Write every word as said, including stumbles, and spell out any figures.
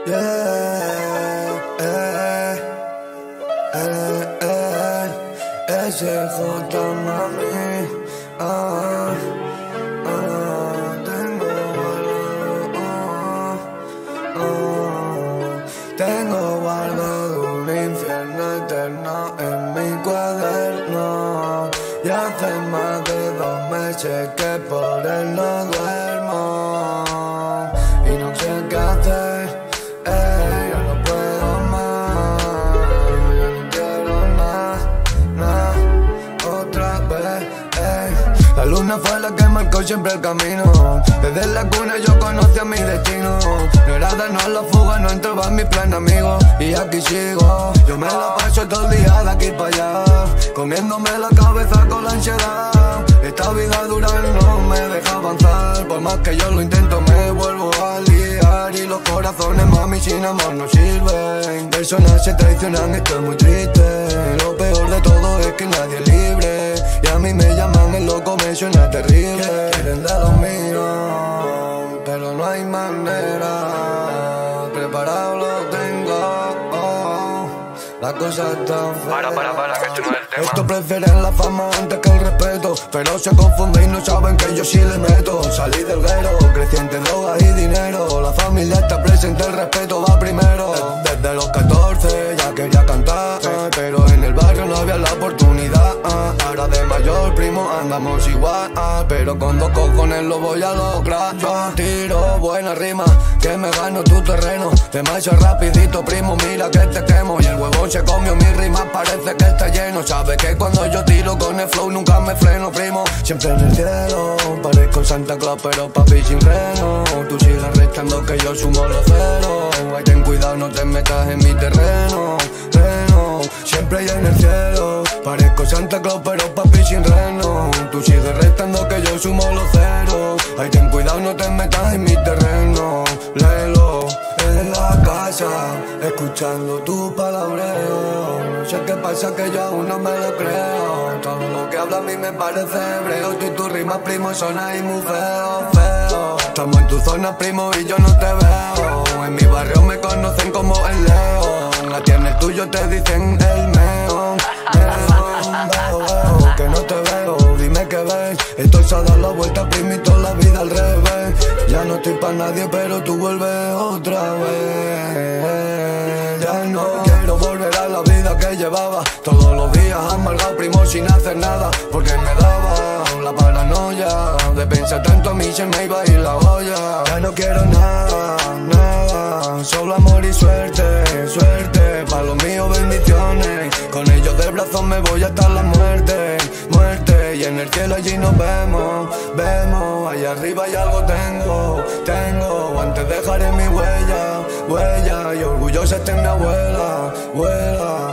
Yeah, eh, eh, eh, S J mami, ah, ah, tengo valor, ah, ah, tengo guardado un infierno eterno en mi cuaderno. Y hace más de dos meses que por él no duermo y no sé qué hacer, eh, ya no puedo más, ya no quiero nada, nada, otra vez, eh. La luna fue la que marcó siempre el camino. Desde la cuna yo conocía mi destino. No era darnos la fuga, no entraba en mi plan, amigo. Y aquí sigo, yo me la paso todo el día de aquí para allá, comiéndome la cabeza con la ansiedad. Esta vida dura no me deja avanzar, por más que yo lo intento me vuelvo a liar. Y los corazones, mami, sin amor no sirven. Personas se traicionan, esto es muy triste. Lo peor de todo es que nadie es libre, y a mí me llaman el loco, me suena terrible. Quieren de los míos, pero no hay manera. Preparado lo tengo, oh, la cosa está fea. Para, para, para, que esto no es el tema. Estos prefieren la fama antes que el respeto, pero se confunden y no saben que yo sí le meto. Salí del guero, creciente, drogas y dinero. La familia está presente, el respeto va primero. Desde los catorce ya quería cantar, pero en el barrio no había la oportunidad. Ahora de mayor, primo, andamos igual, pero con dos cojones lo voy a lograr. Yo tiro buena rima, que me gano tu terreno. Te marcho rapidito, primo, mira que te quemo. Y el huevón se comió mi rima, parece que está lleno. Sabes que cuando yo tiro con el flow nunca me freno, primo. Siempre en el cielo, parezco Santa Claus pero papi sin freno. Tú sigues restando que yo sumo los ceros. Ay, ten cuidado, no te metas en mi terreno, reno. Siempre hay en el cielo, parezco Santa Claus pero papi sin reno. Tú sigues restando que yo sumo los ceros. Ay, ten cuidado, no te metas en mi terreno, léelo. En la casa, escuchando tu palabreo. No sé qué pasa que yo aún no me lo creo. Todo lo que habla a mí me parece hebreo. Tú y tus rimas, primo, son ahí muy feo, feo. Estamos en tu zona, primo, y yo no te veo. En mi barrio me conocen como el león. A ti en el tuyo te dicen el meón, meón. Veo, veo, que no te veo, dime qué ves. Esto se ha dado la vuelta, primito, la vida al revés. Ya no estoy pa' nadie, pero tú vuelves otra vez. Ya no quiero volver a la vida que llevaba, todos los días amargado, primo, sin hacer nada. Porque me daba la paranoia de pensar tanto, a mí se me iba a ir la olla. Ya no quiero nada, nada, solo amor y suerte, suerte. Pa' los míos bendiciones, con ellos de brazos me voy hasta la muerte, muerte. Y en el cielo allí nos vemos, vemos. Allá arriba y algo tengo, tengo. Antes dejaré mi huella, huella. Y orgullosa esté mi abuela, abuela.